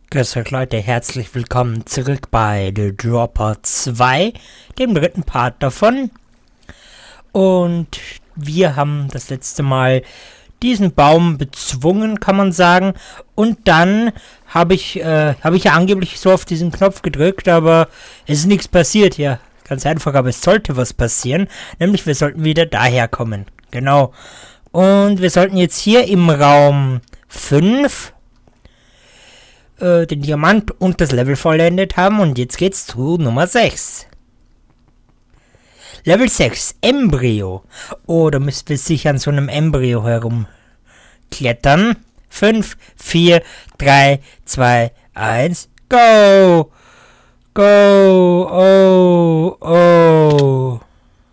Grüß euch Leute, herzlich willkommen zurück bei The Dropper 2, dem dritten Part davon. Und wir haben das letzte Mal diesen Baum bezwungen, kann man sagen. Und dann habe ich ja angeblich so auf diesen Knopf gedrückt, aber es ist nichts passiert hier. Ganz einfach, aber es sollte was passieren. Nämlich wir sollten wieder daher kommen. Genau. Und wir sollten jetzt hier im Raum 5 den Diamant und das Level vollendet haben. Und jetzt geht's zu Nummer 6. Level 6, Embryo. Oh, da müsst ihr sicher an so einem Embryo herumklettern. 5, 4, 3, 2, 1, go! Go! Oh, oh!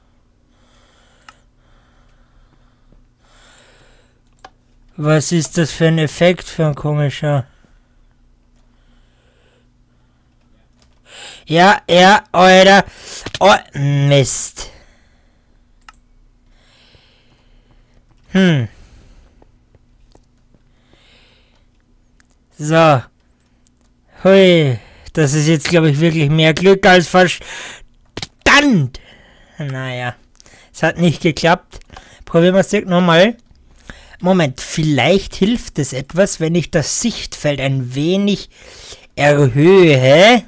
Was ist das für ein Effekt für ein komischer? Ja, Alter. Oh, Mist. So. Hui. Das ist jetzt, glaube ich, wirklich mehr Glück als Verstand. Naja. Es hat nicht geklappt. Probieren wir es direkt nochmal. Moment, vielleicht hilft es etwas, wenn ich das Sichtfeld ein wenig erhöhe.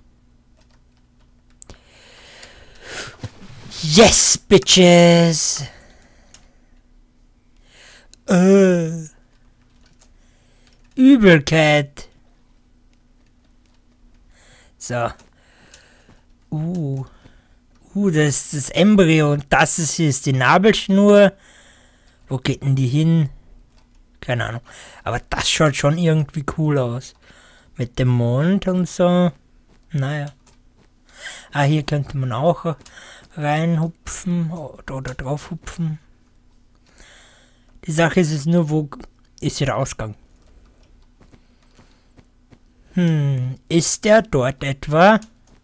Yes, bitches! Übelkeit. So. Das ist das Embryo und das ist hier die Nabelschnur. Wo geht denn die hin? Keine Ahnung. Aber das schaut schon irgendwie cool aus. Mit dem Mond und so. Naja. Ah, hier könnte man auch reinhupfen oder drauf hupfen. Die Sache ist es nur, wo ist hier der Ausgang? Ist der dort etwa?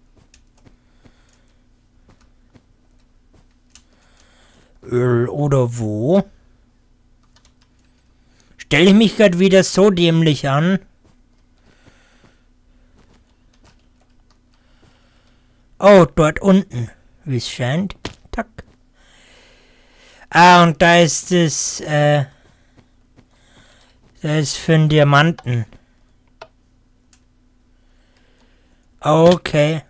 Oder wo? Stelle ich mich gerade wieder so dämlich an? Oh, dort unten, wie es scheint. Tack. Ah, und da ist es, da ist für einen Diamanten. Okay.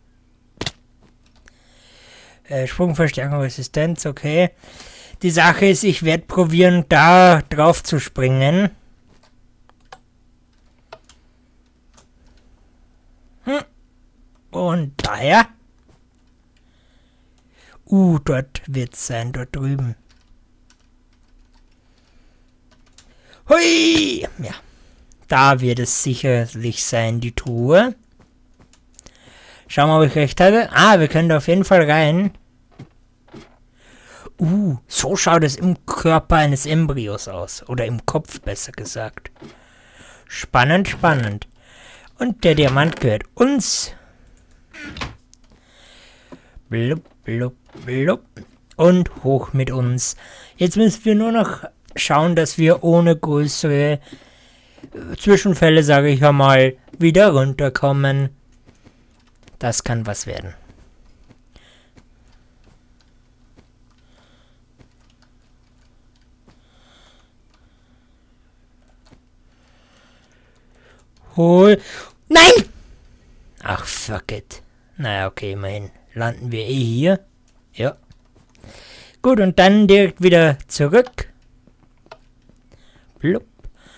Sprungverstärkung, Resistenz, okay. Die Sache ist, ich werde probieren, da drauf zu springen. Und daher. Dort wird es sein, dort drüben. Hui! Ja. Da wird es sicherlich sein, die Truhe. Schauen wir, ob ich recht hatte. Ah, wir können da auf jeden Fall rein. So schaut es im Körper eines Embryos aus. Oder im Kopf, besser gesagt. Spannend, spannend. Und der Diamant gehört uns. Blub, blub, blub. Und hoch mit uns. Jetzt müssen wir nur noch schauen, dass wir ohne größere Zwischenfälle, sage ich einmal, wieder runterkommen. Das kann was werden. Nein! Ach, fuck it. Naja, okay, immerhin. Landen wir hier. Ja. Gut, und dann direkt wieder zurück. Blub.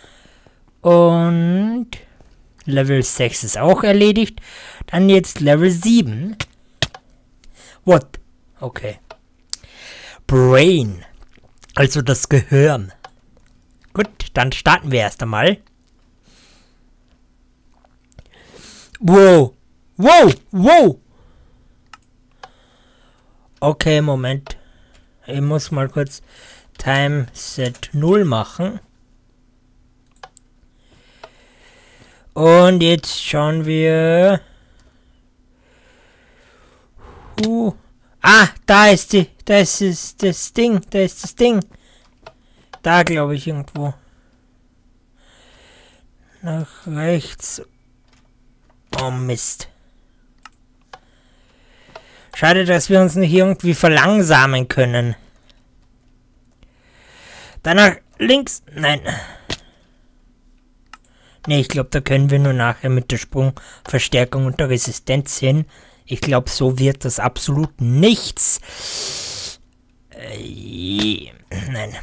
Und Level 6 ist auch erledigt. Dann jetzt Level 7. What? Okay. Brain. Also das Gehirn. Gut, dann starten wir erst einmal. Wow. Wow. Wow. Okay, Moment. Ich muss mal kurz Time Set 0 machen. Und jetzt schauen wir. Da ist das Ding. Da glaube ich irgendwo. Nach rechts Oh Mist. Schade, dass wir uns nicht irgendwie verlangsamen können. Danach links. Nein. Ne, ich glaube, da können wir nur nachher mit der Sprungverstärkung und der Resistenz hin. Ich glaube, so wird das absolut nichts. Nein.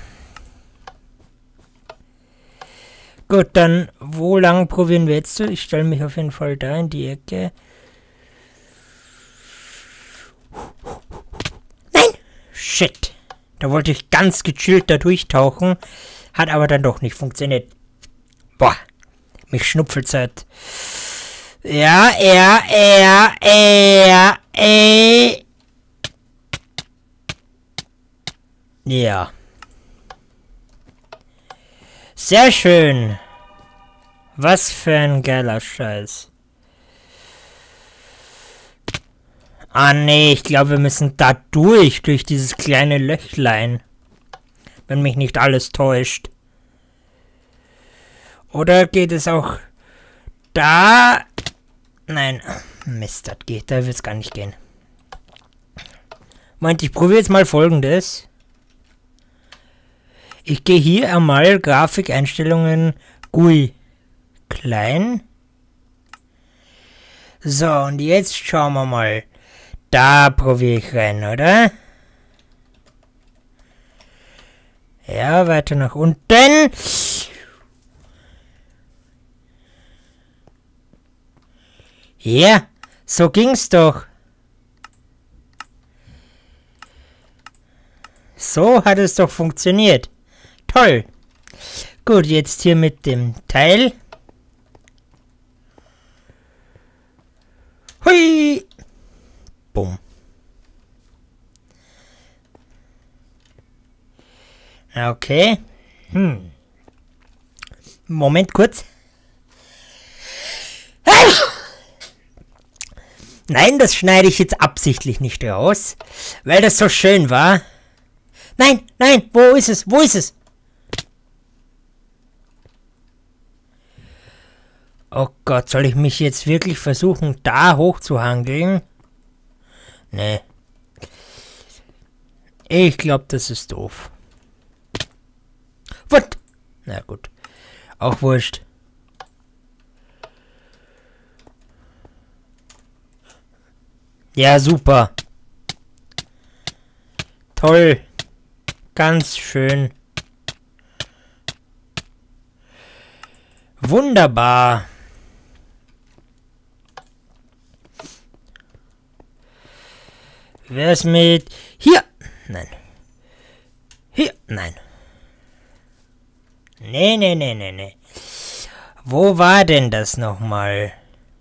Gut, dann, wo lang probieren wir jetzt? Ich stelle mich auf jeden Fall da in die Ecke. Nein! Shit! Da wollte ich ganz gechillt da durchtauchen. Hat aber dann doch nicht funktioniert. Boah, mich schnupfelt's halt. Ja. Ja. Sehr schön. Was für ein geiler Scheiß. Ah nee, ich glaube, wir müssen da durch dieses kleine Löchlein. Wenn mich nicht alles täuscht. Oder geht es auch da? Nein. Mist, das geht. Da wird es gar nicht gehen. Moment, ich probiere jetzt mal Folgendes. Ich gehe hier einmal Grafikeinstellungen GUI klein. So, und jetzt schauen wir mal. Da probiere ich rein, oder? Ja, weiter nach unten. Ja, so ging's doch. So hat es doch funktioniert. Toll. Gut, jetzt hier mit dem Teil. Hui. Bumm. Okay. Moment kurz. Nein, das schneide ich jetzt absichtlich nicht raus, weil das so schön war. Nein, nein, wo ist es? Wo ist es? Oh Gott, soll ich mich jetzt wirklich versuchen, da hochzuhangeln? Nee. Ich glaube, das ist doof. Was? Na gut. Auch wurscht. Ja, super. Toll. Ganz schön. Wunderbar. Wer ist mit... Hier! Nein. Hier! Nein. Nee. Wo war denn das nochmal?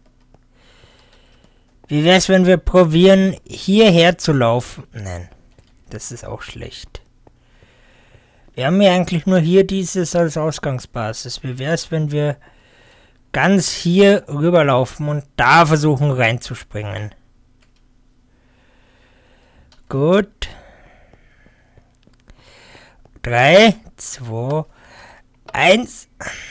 Wie wär's, wenn wir probieren, hierher zu laufen? Nein. Das ist auch schlecht. Wir haben ja eigentlich nur hier dieses als Ausgangsbasis. Wie wär's, wenn wir ganz hier rüberlaufen und da versuchen reinzuspringen? Gut. 3, 2, 1.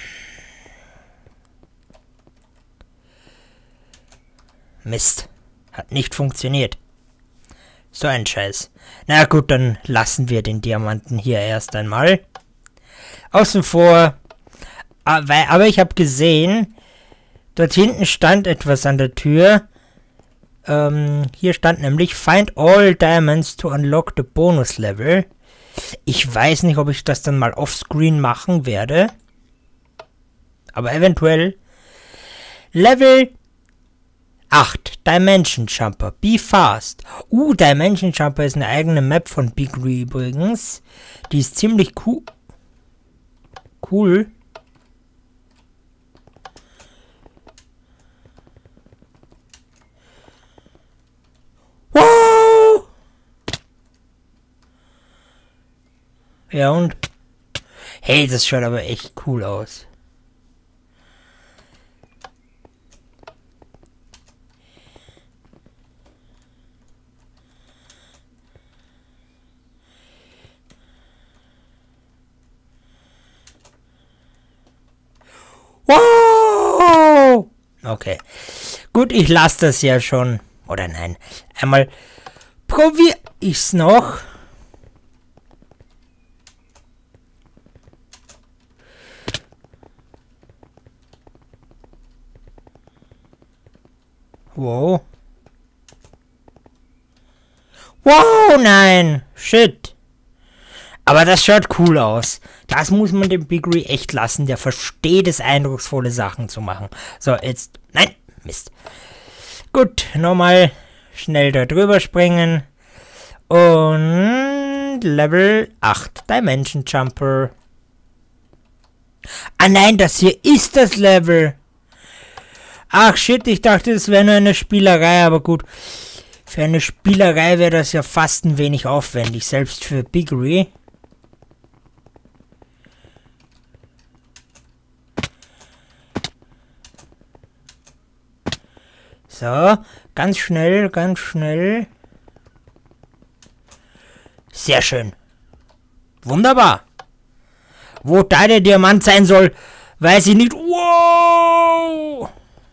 Mist. Hat nicht funktioniert. So ein Scheiß. Na gut, dann lassen wir den Diamanten hier erst einmal. Außen vor. Aber ich habe gesehen, dort hinten stand etwas an der Tür. Hier stand nämlich Find all diamonds to unlock the bonus level. Ich weiß nicht, ob ich das dann mal offscreen machen werde. Aber eventuell. Level 8. Dimension Jumper. Be fast. Dimension Jumper ist eine eigene Map von Bigre übrigens. Die ist ziemlich cool. Wow! Ja und? Hey, das schaut aber echt cool aus. Wow! Okay. Gut, ich lasse das ja schon. Oder nein. Einmal probiere ich's noch. Wow. Wow, nein. Shit. Aber das schaut cool aus. Das muss man dem Biggery echt lassen. Der versteht es, eindrucksvolle Sachen zu machen. So, jetzt... Nein, Mist. Gut, nochmal schnell da drüber springen. Und Level 8 Dimension Jumper. Ah nein, das hier ist das Level. Ach shit, ich dachte, es wäre nur eine Spielerei, aber gut. Für eine Spielerei wäre das ja fast ein wenig aufwendig, selbst für Biggery. So, ganz schnell, ganz schnell. Sehr schön. Wunderbar. Wo da der Diamant sein soll, weiß ich nicht. Wow!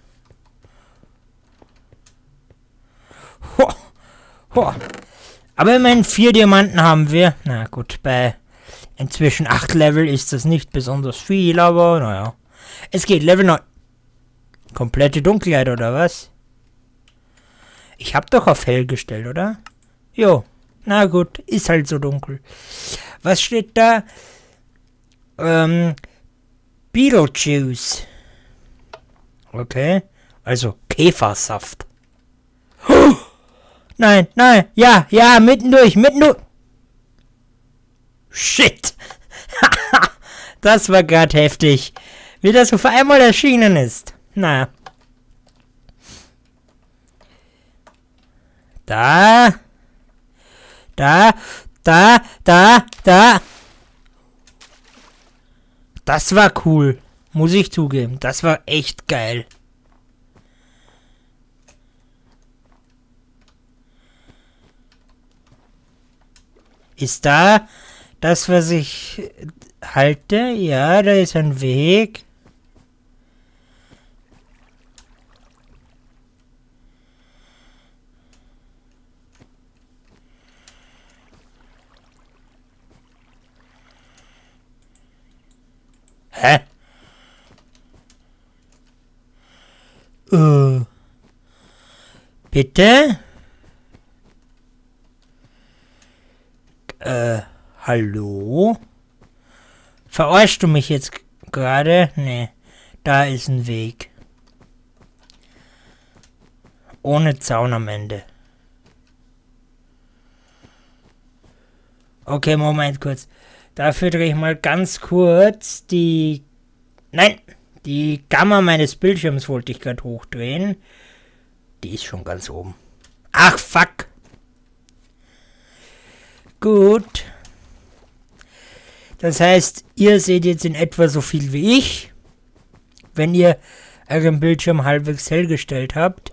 Ho, ho. Aber immerhin 4 Diamanten haben wir. Na gut, bei inzwischen 8 Level ist das nicht besonders viel, aber naja. Es geht, Level 9. Komplette Dunkelheit, oder was? Ich hab doch auf hell gestellt, oder? Jo, na gut, ist halt so dunkel. Was steht da? Beetlejuice. Okay, also Käfersaft. Oh, nein, nein, ja, ja, mittendurch. Shit. Das war gerade heftig. Wie das auf einmal erschienen ist. Naja. Da. Das war cool. Muss ich zugeben. Das war echt geil. Ist da das, was ich halte? Ja, da ist ein Weg. Hä? Bitte? Hallo? Verarschst du mich jetzt gerade? Nee, da ist ein Weg. Ohne Zaun am Ende. Okay, Moment kurz. Dafür drehe ich mal ganz kurz die... Nein! Die Gamma meines Bildschirms wollte ich gerade hochdrehen. Die ist schon ganz oben. Ach, fuck! Gut. Das heißt, ihr seht jetzt in etwa so viel wie ich, wenn ihr euren Bildschirm halbwegs hell gestellt habt.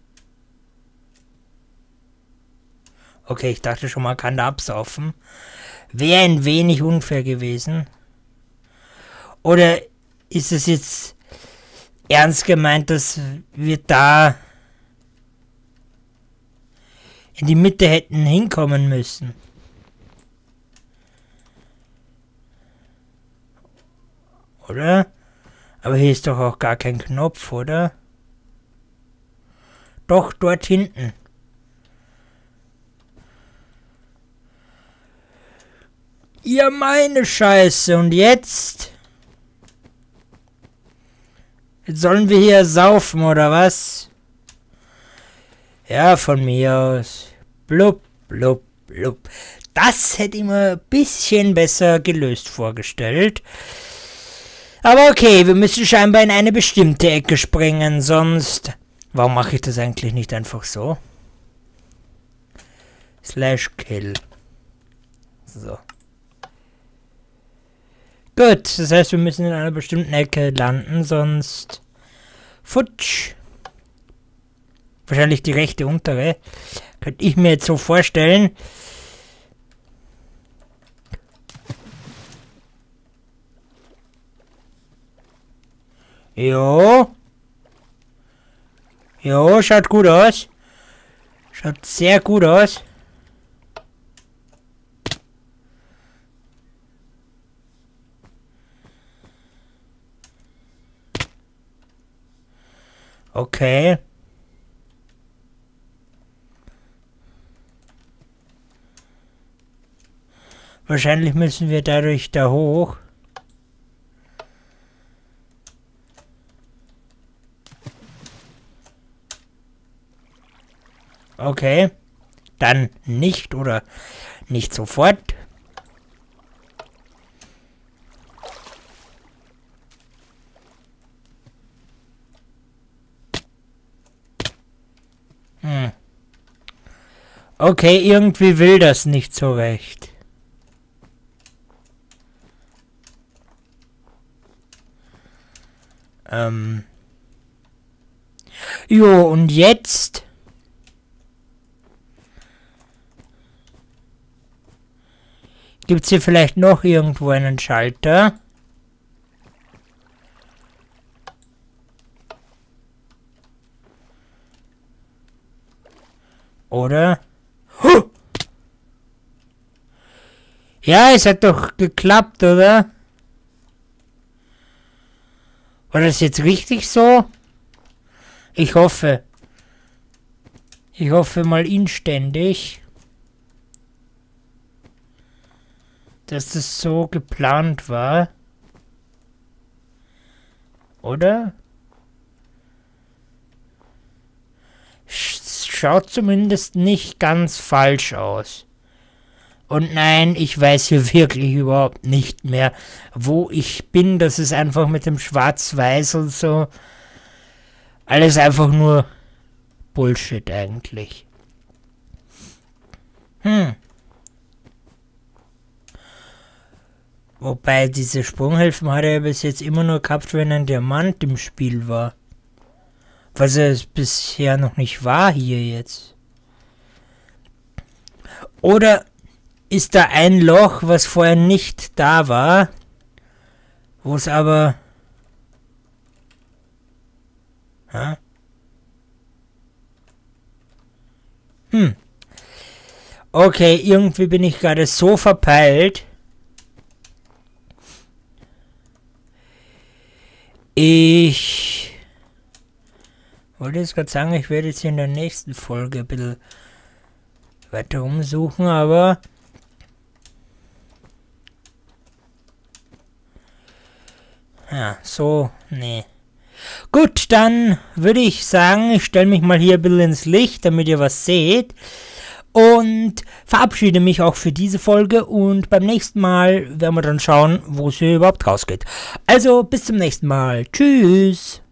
Okay, ich dachte schon mal, kann da absaufen. Wäre ein wenig unfair gewesen. Oder ist es jetzt ernst gemeint, dass wir da in die Mitte hätten hinkommen müssen? Oder? Aber hier ist doch auch gar kein Knopf, oder? Doch, dort hinten. Ja, meine Scheiße. Und jetzt? Jetzt sollen wir hier saufen, oder was? Ja, von mir aus. Blub, blub, blub. Das hätte ich mir ein bisschen besser gelöst vorgestellt. Aber okay, wir müssen scheinbar in eine bestimmte Ecke springen, sonst... Warum mache ich das eigentlich nicht einfach so? /kill. So. Gut, das heißt, wir müssen in einer bestimmten Ecke landen, sonst... Futsch. Wahrscheinlich die rechte untere. Könnte ich mir jetzt so vorstellen. Jo. Jo, schaut gut aus. Schaut sehr gut aus. Okay. Wahrscheinlich müssen wir dadurch da hoch. Okay. Dann nicht oder nicht sofort. Okay, irgendwie will das nicht so recht. Jo, und jetzt? Gibt's hier vielleicht noch irgendwo einen Schalter? Oder? Huh! Ja, es hat doch geklappt, oder? War das jetzt richtig so? Ich hoffe. Ich hoffe mal inständig, dass das so geplant war. Oder? Schaut zumindest nicht ganz falsch aus. Und nein, ich weiß hier wirklich überhaupt nicht mehr, wo ich bin. Das ist einfach mit dem Schwarz-Weiß und so. Alles einfach nur Bullshit eigentlich. Wobei diese Sprunghilfen hat er ja bis jetzt immer nur gehabt, wenn ein Diamant im Spiel war. Was es bisher noch nicht war hier jetzt. Oder ist da ein Loch, was vorher nicht da war, wo es aber... Okay, irgendwie bin ich gerade so verpeilt. Ich wollte jetzt gerade sagen, ich werde jetzt in der nächsten Folge ein bisschen weiter umsuchen, aber ja, so, nee. Gut, dann würde ich sagen, ich stelle mich mal hier ein bisschen ins Licht, damit ihr was seht. Und verabschiede mich auch für diese Folge und beim nächsten Mal werden wir dann schauen, wo es hier überhaupt rausgeht. Also bis zum nächsten Mal. Tschüss.